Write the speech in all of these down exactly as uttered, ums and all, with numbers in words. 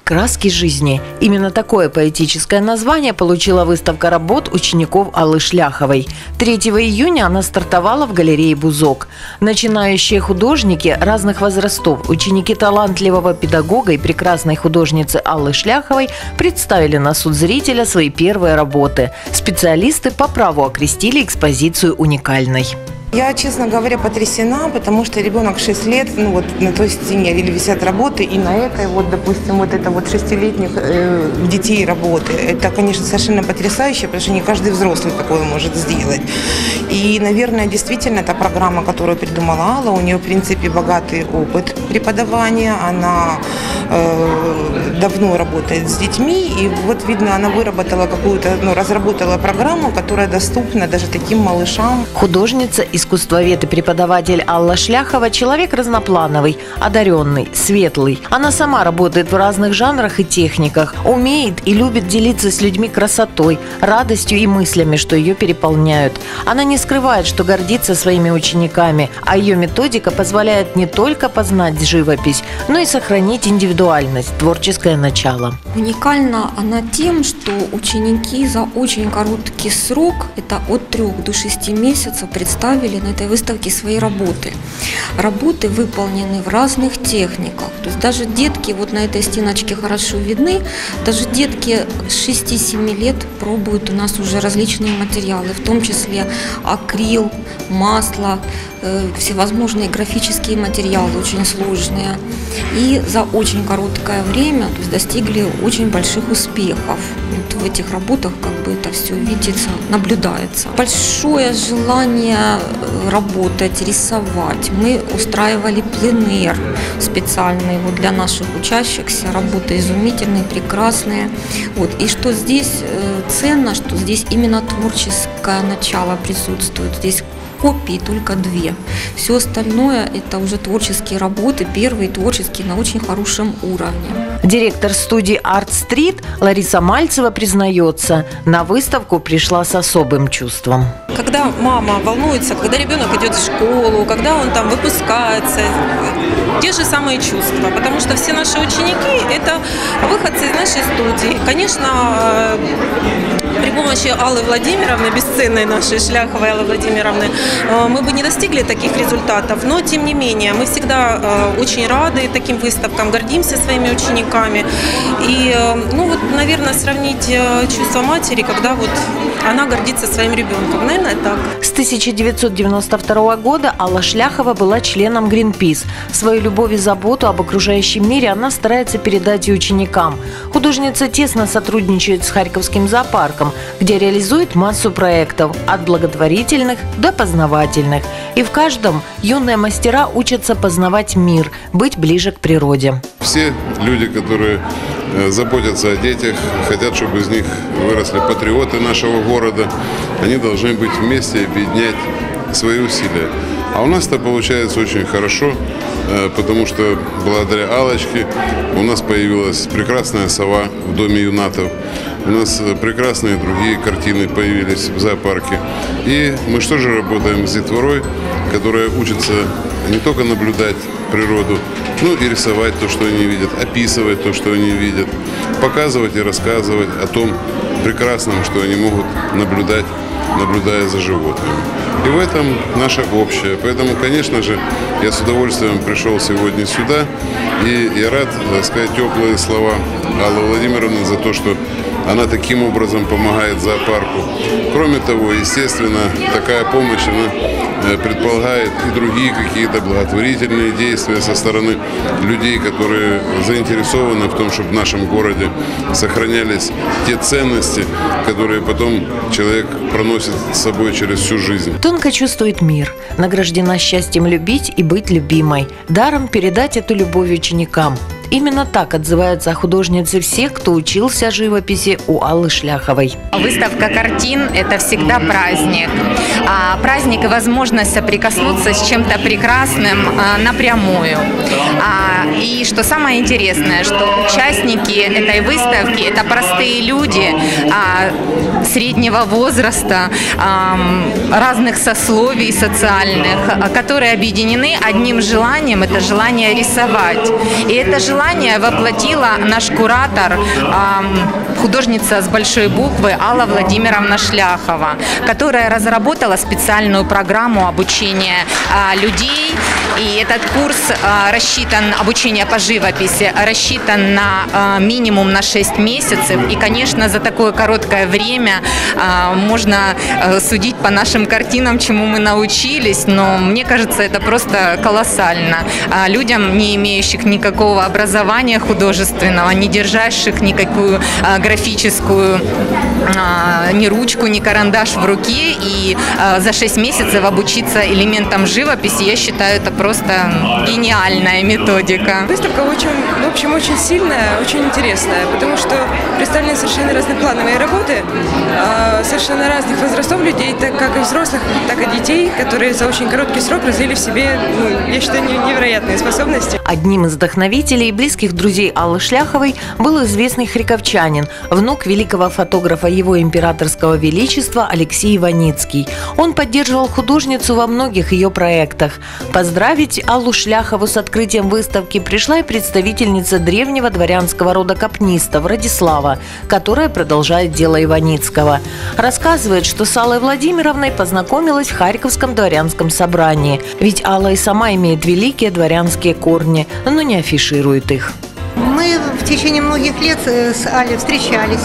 Краски жизни. Именно такое поэтическое название получила выставка работ учеников Аллы Шляховой. третьего июня она стартовала в галерее «Бузок». Начинающие художники разных возрастов, ученики талантливого педагога и прекрасной художницы Аллы Шляховой представили на суд зрителя свои первые работы. Специалисты по праву окрестили экспозицию уникальной. Я, честно говоря, потрясена, потому что ребенок шесть лет, ну вот на той стене висят работы, и на этой вот, допустим, вот это вот шестилетних э, детей работы. Это, конечно, совершенно потрясающе, потому что не каждый взрослый такое может сделать. И, наверное, действительно, эта программа, которую придумала Алла, у нее, в принципе, богатый опыт преподавания, она э, давно работает с детьми, и вот, видно, она выработала какую-то, ну, разработала программу, которая доступна даже таким малышам. Художница, искусствовед и преподаватель Алла Шляхова – человек разноплановый, одаренный, светлый. Она сама работает в разных жанрах и техниках, умеет и любит делиться с людьми красотой, радостью и мыслями, что ее переполняют. Она не скрывает, что гордится своими учениками, а ее методика позволяет не только познать живопись, но и сохранить индивидуальность, творческое начало. Уникальна она тем, что ученики за очень короткий срок, это от трех до шести месяцев, представили на этой выставке свои работы. Работы выполнены в разных техниках. То есть даже детки, вот на этой стеночке хорошо видны, даже детки с шести-семи лет пробуют у нас уже различные материалы, в том числе акрил, масло, э, всевозможные графические материалы, очень сложные. И за очень короткое время, то есть, достигли очень больших успехов. Вот в этих работах как бы это все видится, наблюдается. Большое желание работать, рисовать. Мы устраивали пленэр специальный вот для наших учащихся. Работы изумительные, прекрасные. Вот. И что здесь ценно, что здесь именно творческое начало присутствует. Здесь копии только две. Все остальное – это уже творческие работы, первые творческие на очень хорошем уровне. Директор студии Art Street Лариса Мальцева признается, на выставку пришла с особым чувством. Когда мама волнуется, когда ребенок идет в школу, когда он там выпускается, те же самые чувства, потому что все наши ученики – это выходцы из нашей студии. Конечно, при помощи Аллы Владимировны, бесценной нашей Шляховой Аллы Владимировны, мы бы не достигли таких результатов, но тем не менее мы всегда очень рады таким выставкам, гордимся своими учениками. И, ну вот, наверное, сравнить чувство матери, когда вот она гордится своим ребенком, наверное, так. С тысяча девятьсот девяносто второго года Алла Шляхова была членом Greenpeace. Свою любовь и заботу об окружающем мире она старается передать и ученикам. Художница тесно сотрудничает с Харьковским зоопарком, где реализует массу проектов, от благотворительных до познавательных. И в каждом юные мастера учатся познавать мир, быть ближе к природе. Все люди, которые заботятся о детях, хотят, чтобы из них выросли патриоты нашего города, они должны быть вместе и объединять свои усилия. А у нас это получается очень хорошо, потому что благодаря Аллочке у нас появилась прекрасная сова в Доме юнатов, у нас прекрасные другие картины появились в зоопарке. И мы что же работаем с детворой, которая учится не только наблюдать природу, ну и рисовать то, что они видят, описывать то, что они видят, показывать и рассказывать о том прекрасном, что они могут наблюдать, наблюдая за животными. И в этом наше общее. Поэтому, конечно же, я с удовольствием пришел сегодня сюда, и я рад сказать теплые слова Аллы Владимировны за то, что она таким образом помогает зоопарку. Кроме того, естественно, такая помощь, она предполагает и другие какие-то благотворительные действия со стороны людей, которые заинтересованы в том, чтобы в нашем городе сохранялись те ценности, которые потом человек проносит с собой через всю жизнь. Тонко чувствует мир, награждена счастьем любить и быть любимой, даром передать эту любовь ученикам. Именно так отзываются о художнице всех, кто учился живописи у Аллы Шляховой. Выставка картин – это всегда праздник. А праздник и возможность соприкоснуться с чем-то прекрасным а, напрямую. А, и что самое интересное, что участники этой выставки – это простые люди а, среднего возраста, а, разных сословий социальных, которые объединены одним желанием – это желание рисовать. И это желание желание воплотила наш куратор, художница с большой буквы Алла Владимировна Шляхова, которая разработала специальную программу обучения людей. И этот курс рассчитан, обучение по живописи, рассчитан на минимум на шесть месяцев. И, конечно, за такое короткое время можно судить по нашим картинам, чему мы научились. Но мне кажется, это просто колоссально. Людям, не имеющих никакого образования художественного, не держащих никакую графическую ни ручку, ни карандаш в руке, и за шесть месяцев обучиться элементам живописи, я считаю, это просто гениальная методика. Выставка очень, в общем, очень сильная, очень интересная, потому что представлены совершенно разноплановые работы, совершенно разных возрастов людей, так как и взрослых, так и детей, которые за очень короткий срок развили в себе, ну, я считаю, невероятные способности. Одним из вдохновителей и близких друзей Аллы Шляховой был известный харьковчанин, внук великого фотографа Его Императорского Величества Алексей Иваницкий. Он поддерживал художницу во многих ее проектах. Поздравить Аллу Шляхову с открытием выставки пришла и представительница древнего дворянского рода капнистов Радислава, которая продолжает дело Иваницкого. Рассказывает, что с Аллой Владимировной познакомилась в Харьковском дворянском собрании. Ведь Алла и сама имеет великие дворянские корни, но не афиширует их. Мы в течение многих лет с Алей встречались.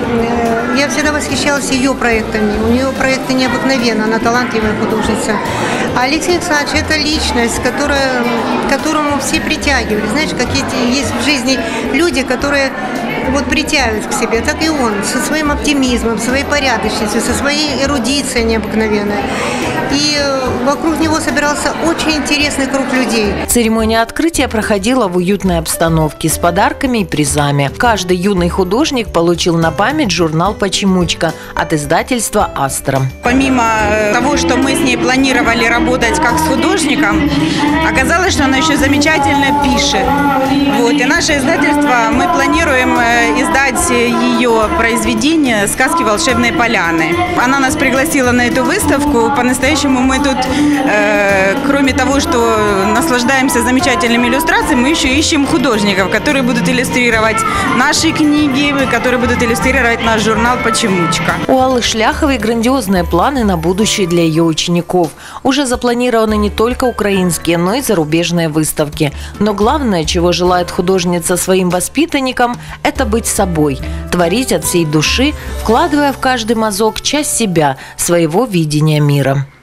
Я всегда восхищалась ее проектами. У нее проекты необыкновенные, она талантливая художница. А Алексей Александрович – это личность, которая, к которому все притягивались. Знаешь, какие есть в жизни люди, которые вот притягивают к себе, так и он, со своим оптимизмом, своей порядочностью, со своей эрудицией необыкновенной. И вокруг него собирался очень интересный круг людей. Церемония открытия проходила в уютной обстановке с подарками и призами. Каждый юный художник получил на память журнал «Почемучка» от издательства «Астра». Помимо того, что мы с ней планировали работать как с художником, оказалось, что она еще замечательно пишет. Вот. И наше издательство, мы планируем издать ее произведение «Сказки волшебной поляны». Она нас пригласила на эту выставку. По-настоящему мы тут, э, кроме того, что наслаждаемся замечательными иллюстрациями, мы еще ищем художников, которые будут иллюстрировать наши книги, которые будут иллюстрировать наш журнал «Почемучка». У Аллы Шляховой грандиозные планы на будущее для ее учеников. Уже запланированы не только украинские, но и зарубежные выставки. Но главное, чего желает художница своим воспитанникам, это быть собой, творить от всей души, вкладывая в каждый мазок часть себя, своего видения мира.